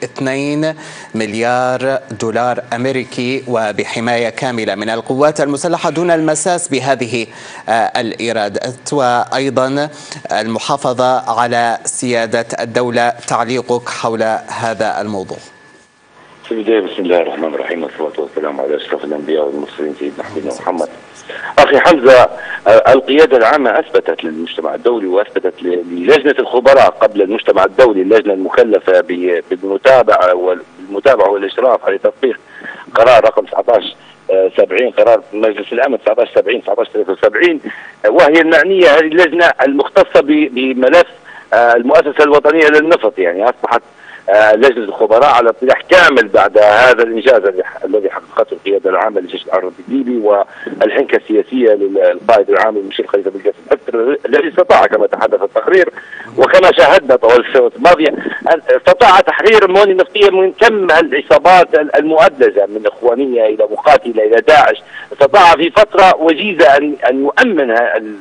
2 مليار دولار أمريكي وبحماية كاملة من القوات المسلحة دون المساس بهذه الإيرادات، وأيضا المحافظة على سيادة الدولة. تعليقك حول هذا الموضوع؟ في البداية بسم الله الرحمن الرحيم، والصلاة والسلام على أشرف الأنبياء والمرسلين سيدنا حبيبنا محمد. أخي حمزة، القيادة العامة أثبتت للمجتمع الدولي وأثبتت للجنة الخبراء قبل المجتمع الدولي، اللجنة المكلفة بالمتابعة والإشراف على تطبيق قرار رقم 1970، قرار مجلس الأمن 1973، وهي المعنية هذه اللجنة المختصة بملف المؤسسة الوطنية للنفط. يعني أصبحت لجنة الخبراء على اطلاع كامل بعد هذا الإنجاز الذي حققته القيادة العامة للجيش العربي الليبي والحنكة السياسية للقائد العام المشير خليفة بن قاسم حفتر، الذي استطاع كما تحدث التقرير وكما شاهدنا طوال السنوات الماضية استطاع تحرير الموانئ النفطية من كم العصابات المؤدلجة من إخوانية إلى مقاتلة إلى داعش. استطاع في فترة وجيزة أن يؤمن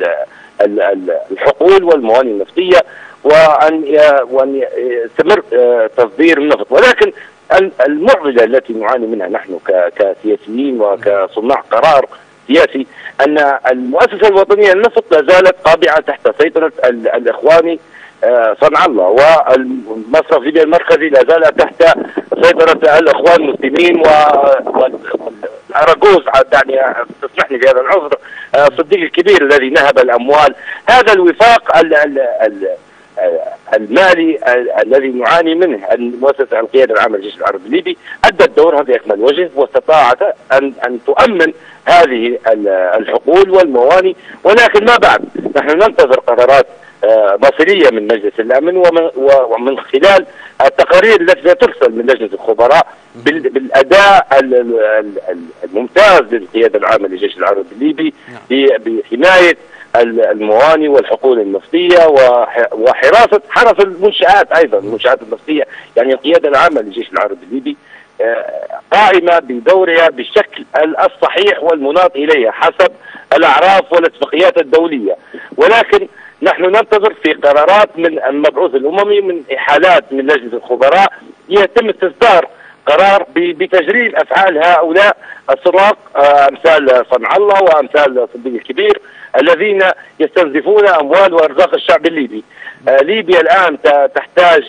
الحقول والموانئ النفطية وأن يستمر تصدير النفط. ولكن المعضلة التي نعاني منها نحن كسياسيين وكصناع قرار سياسي أن المؤسسة الوطنية للنفط لا زالت خاضعة تحت سيطرة الإخواني صنع الله، والمصرف ليبيا المركزي لا زال تحت سيطرة الإخوان المسلمين والأراجوز، يعني تسمح لي بهذا العذر، الصديق الكبير الذي نهب الأموال. هذا الوفاق المالي الذي نعاني منه المؤسسة القيادة العامة للجيش العربي الليبي أدت دورها بأكمل وجه واستطاعت أن تؤمن هذه الحقول والموانئ. ولكن ما بعد؟ نحن ننتظر قرارات مصيرية من مجلس الأمن ومن خلال التقارير التي ترسل من لجنة الخبراء بالأداء الممتاز للقيادة العامة للجيش العربي الليبي بحماية الموانئ والحقول النفطية حرس المنشآت، أيضا المنشآت النفطية. يعني القيادة العامة للجيش العربي الليبي قائمة بدورها بالشكل الصحيح والمناط إليها حسب الأعراف والاتفاقيات الدولية. ولكن نحن ننتظر في قرارات من المبعوث الأممي من إحالات من لجنة الخبراء يتم استصدار قرار بتجريم أفعال هؤلاء السراق أمثال صنع الله وأمثال صديق الكبير الذين يستنزفون أموال وأرزاق الشعب الليبي. ليبيا الآن تحتاج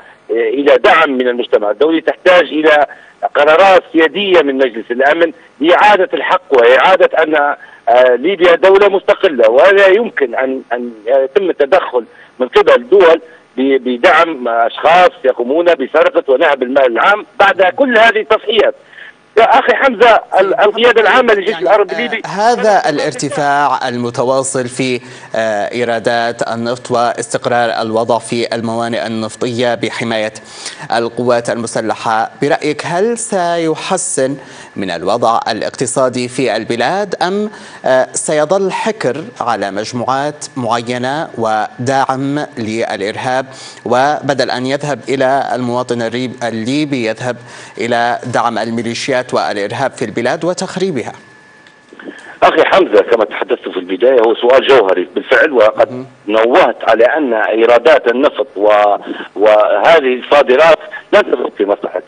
إلى دعم من المجتمع الدولي، تحتاج إلى قرارات سيادية من مجلس الأمن لإعادة الحق وإعادة أن ليبيا دولة مستقلة، ولا يمكن أن يتم التدخل من قبل دول بدعم أشخاص يقومون بسرقة ونهب المال العام بعد كل هذه التضحيات. يا أخي حمزة، القيادة العامة للجيش العربي الليبي هذا الارتفاع المتواصل في إيرادات النفط واستقرار الوضع في الموانئ النفطية بحماية القوات المسلحة، برأيك هل سيحسن من الوضع الاقتصادي في البلاد أم سيظل حكر على مجموعات معينة وداعم للإرهاب، وبدل أن يذهب إلى المواطن الليبي يذهب إلى دعم الميليشيات والإرهاب في البلاد وتخريبها؟ أخي حمزة، كما تحدثت في البداية هو سؤال جوهري بالفعل، وقد نوهت على أن إيرادات النفط وهذه الصادرات لا تضر في مصلحة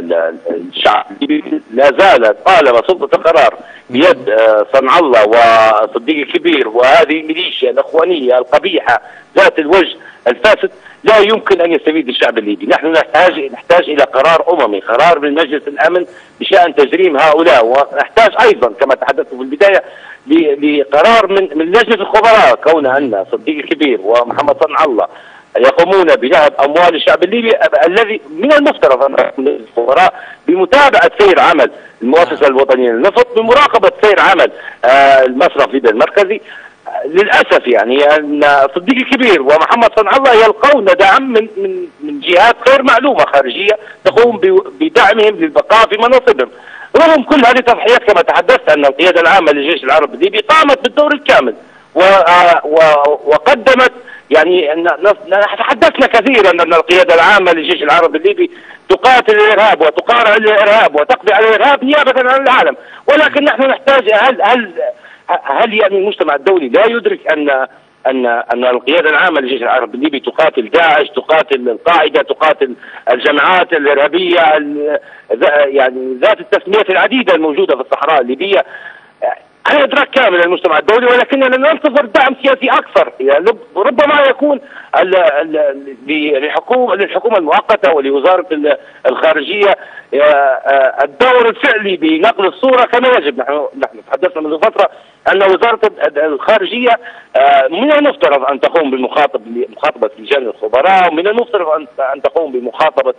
الشعب. لا زالت طالما سلطة القرار بيد صنع الله وصديق الكبير وهذه الميليشيا الإخوانية القبيحة ذات الوجه الفاسد، لا يمكن أن يستفيد الشعب الليبي. نحن نحتاج إلى قرار أممي، قرار من مجلس الأمن بشأن تجريم هؤلاء، ونحتاج أيضا كما تحدثت في البداية لقرار من لجنة الخبراء، كون أن صديق الكبير ومحمد صنع الله يقومون بنهب أموال الشعب الليبي الذي من المفترض أن الخبراء بمتابعة سير عمل المؤسسة الوطنية للنفط، بمراقبة سير عمل المصرف ليبيا المركزي. للأسف يعني أن صديق الكبير ومحمد صنع الله يلقون دعم من جهات غير معلومة خارجية تقوم بدعمهم للبقاء في مناصبهم. رغم كل هذه التضحيات كما تحدثت أن القيادة العامة للجيش العربي الليبي قامت بالدور الكامل وقدمت، يعني تحدثنا كثيرا أن القيادة العامة للجيش العربي الليبي تقاتل الإرهاب وتقارع الإرهاب وتقضي على الإرهاب نيابة عن العالم. ولكن نحن نحتاج، هل يعني المجتمع الدولي لا يدرك ان القياده العامه للجيش العربي الليبي تقاتل داعش، تقاتل القاعده، تقاتل الجماعات الارهابيه يعني ذات التسميات العديده الموجوده في الصحراء الليبيه على ادراك كامل المجتمع الدولي، ولكننا ننتظر دعم سياسي اكثر. يعني ربما يكون للحكومه المؤقته ولوزاره الخارجيه الدور الفعلي بنقل الصوره كما يجب. نحن تحدثنا منذ فتره ان وزاره الخارجيه من المفترض ان تقوم بمخاطبه لجان الخبراء، ومن المفترض ان تقوم بمخاطبه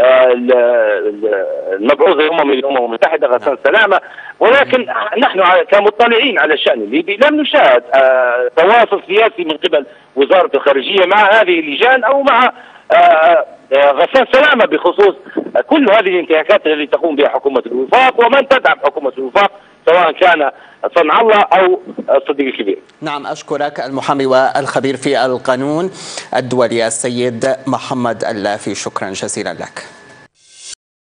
المبعوث الاممي للامم المتحده غسان سلامه، ولكن نحن كمطلعين على الشان الليبي لم نشاهد تواصل سياسي من قبل وزاره الخارجيه مع هذه اللجان او مع غسان سلامه بخصوص كل هذه الانتهاكات التي تقوم بها حكومه الوفاق ومن تدعم حكومه الوفاق سواء كان صنع الله او الصديق الكبير. نعم، اشكرك المحامي والخبير في القانون الدولي السيد محمد اللافي، شكرا جزيلا لك.